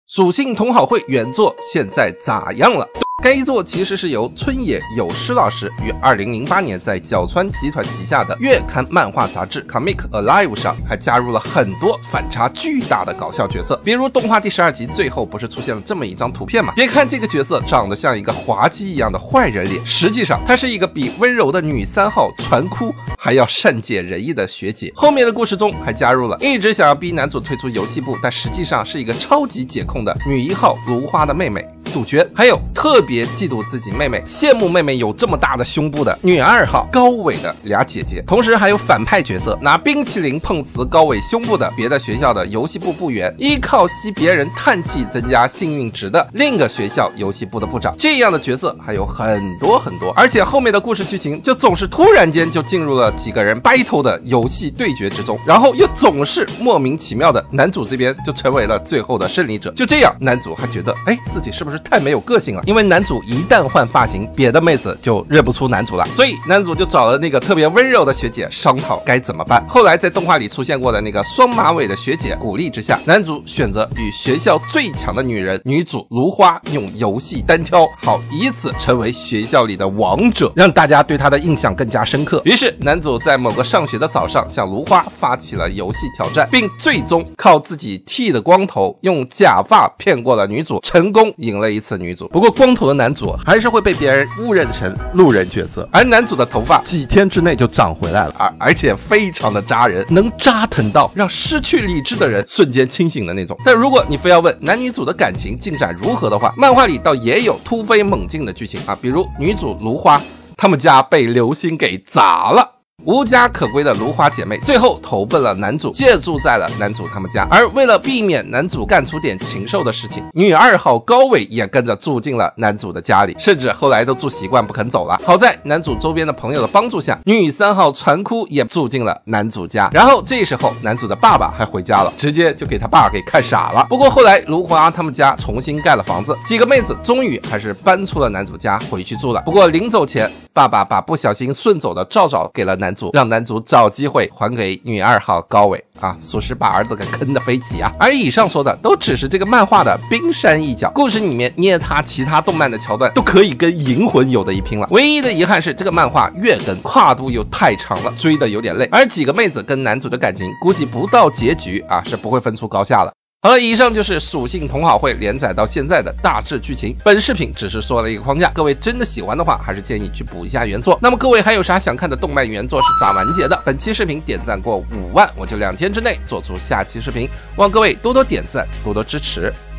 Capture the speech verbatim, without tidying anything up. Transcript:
属性同好会原作现在咋样了？该一作其实是由村野有诗老师于二零零八年在角川集团旗下的月刊漫画杂志 Comic Alive 上还加入了很多反差巨大的搞笑角色，比如动画第十二集最后不是出现了这么一张图片吗？别看这个角色长得像一个滑稽一样的坏人脸，实际上她是一个比温柔的女三号传哭还要善解人意的学姐。后面的故事中还加入了一直想要逼男主退出游戏部，但实际上是一个超级解控的女一号芦花的妹妹杜鹃，还有特别嫉妒自己妹妹、羡慕妹妹有这么大的胸部的女二号高伟的俩姐姐，同时还有反派角色拿冰淇淋碰瓷高伟胸部的别的学校的游戏部部员，依靠吸别人叹气增加幸运值的另一个学校游戏部的部长，这样的角色还有很多很多。而且后面的故事剧情就总是突然间就进入了几个人 battle 的游戏对决之中，然后又总是莫名其妙的男主这边就成为了最后的胜利者。就这样，男主还觉得哎，自己是不是太没有个性了？因为男主一旦换发型，别的妹子就认不出男主了，所以男主就找了那个特别温柔的学姐商讨该怎么办。后来在动画里出现过的那个双马尾的学姐鼓励之下，男主选择与学校最强的女人女主芦花用游戏单挑，好以此成为学校里的王者，让大家对他的印象更加深刻。于是男主在某个上学的早上向芦花发起了游戏挑战，并最终靠自己剃的光头用假发骗过了女主，成功赢了一次女主。不过光头的男主还是会被别人误认成路人角色，而男主的头发几天之内就长回来了，而而且非常的扎人，能扎疼到让失去理智的人瞬间清醒的那种。但如果你非要问男女主的感情进展如何的话，漫画里倒也有突飞猛进的剧情啊，比如女主芦花他们家被流星给砸了，无家可归的芦花姐妹最后投奔了男主，借住在了男主他们家。而为了避免男主干出点禽兽的事情，女二号高伟也跟着住进了男主的家里，甚至后来都住习惯不肯走了。好在男主周边的朋友的帮助下，女三号传哭也住进了男主家。然后这时候男主的爸爸还回家了，直接就给他爸给看傻了。不过后来芦花他们家重新盖了房子，几个妹子终于还是搬出了男主家回去住了。不过临走前，爸爸把不小心顺走的赵赵给了男主，让男主找机会还给女二号高伟啊，属实把儿子给坑得飞起啊。而以上说的都只是这个漫画的冰山一角，故事里面捏他其他动漫的桥段都可以跟银魂有的一拼了。唯一的遗憾是这个漫画月更跨度又太长了，追得有点累，而几个妹子跟男主的感情估计不到结局啊是不会分出高下了。好了，以上就是属性同好会连载到现在的大致剧情，本视频只是说了一个框架，各位真的喜欢的话还是建议去补一下原作。那么各位还有啥想看的动漫原作是咋完结的？本期视频点赞过五万，我就两天之内做出下期视频，望各位多多点赞，多多支持。